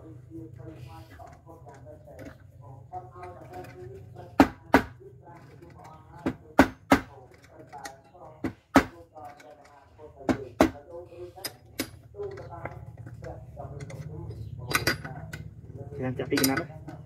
Jangan capek kenapa?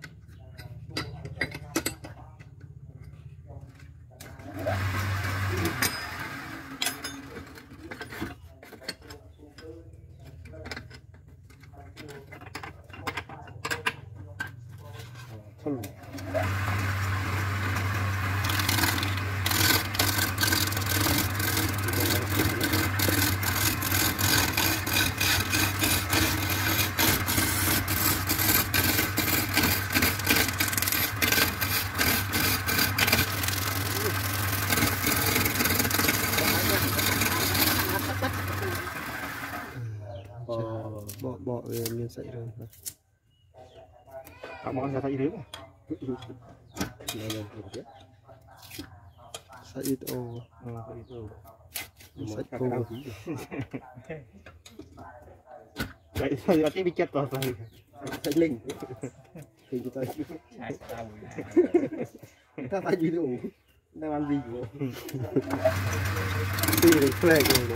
Bỏ về miếng sậy rồi. Các món ra tay rưỡi. Sậy ít ô. Sậy ô. Vậy sao chị bị chết rồi? Sậy linh. Thì chúng ta ta phải gì đủ. Đang ăn gì của. Đi được flag rồi.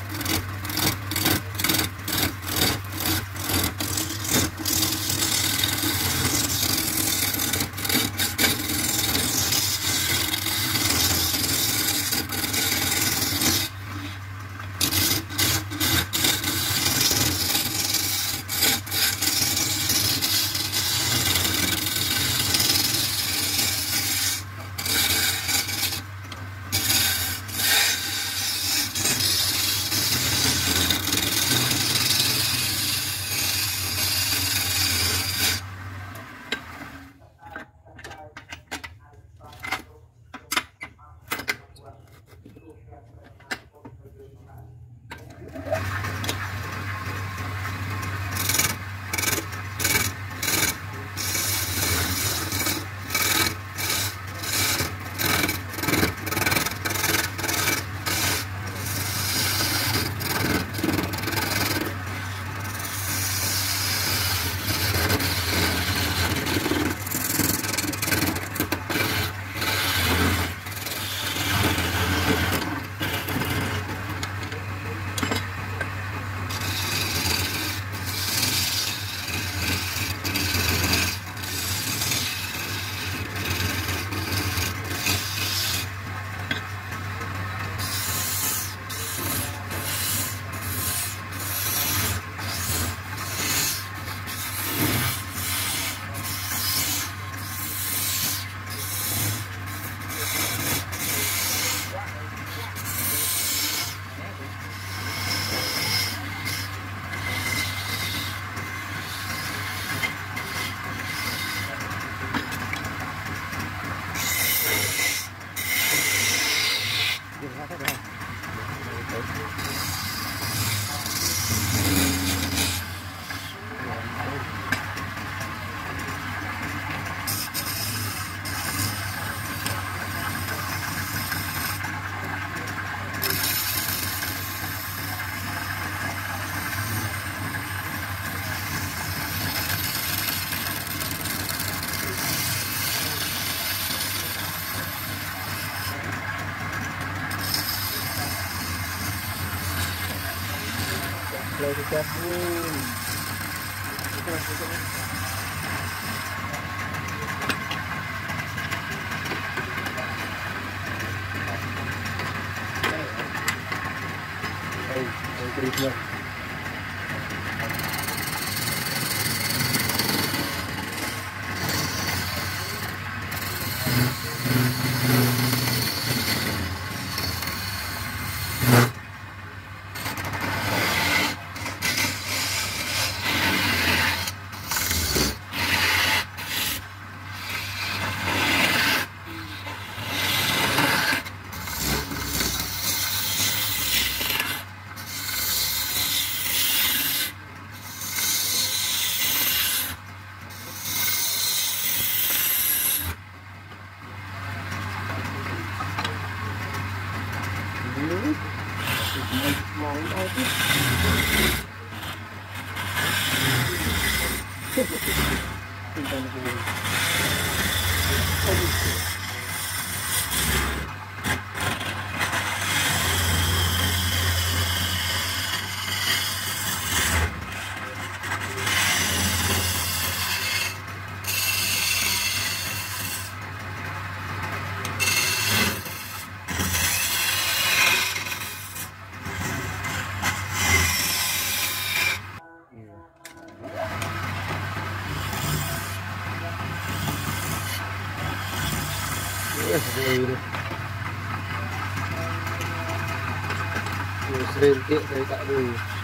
Rồi thì cho đây, Lên tiện đấy tại vì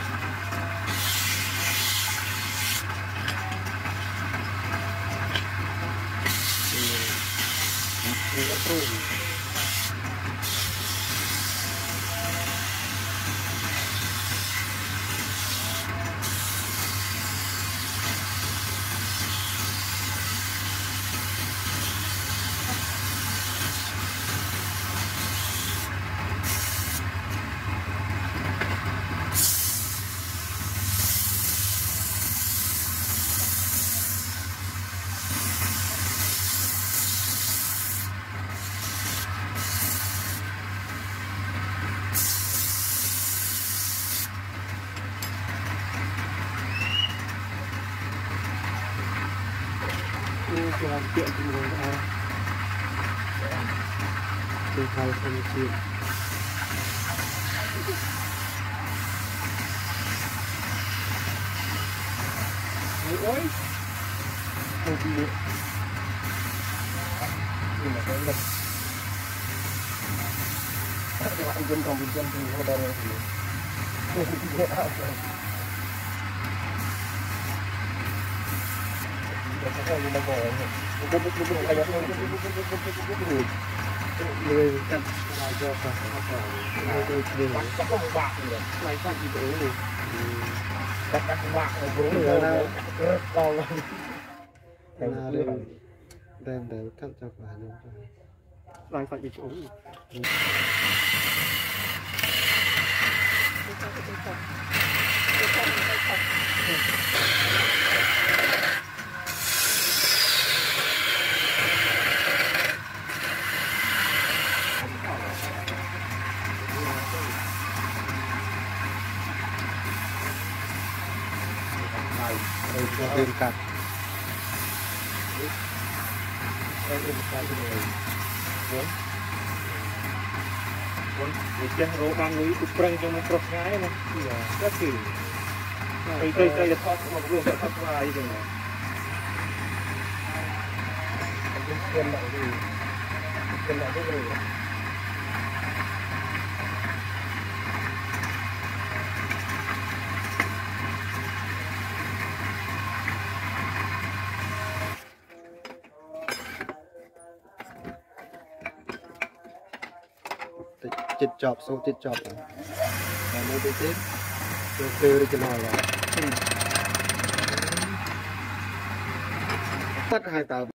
làm chuyện của người ta được hai phần chuyện ôi không gì nữa nhưng mà cái lực các bạn dân còn dân thì không đâu người cắt lại cho cả tôi chỉ có một bạc rồi này có gì đủ luôn các bạc rồi đủ rồi còn đem để cắt cho cả luôn lại phải bị đủ lên cắt chân rô đang núi cục prang trong một cột ngái này rất kỳ cây là thoát một luôn thoát qua như thế này lên lại đi lên lại cái này chết chọc số chết chọc rồi nó bị chết tôi kêu đi cho nó là bắt hai tàu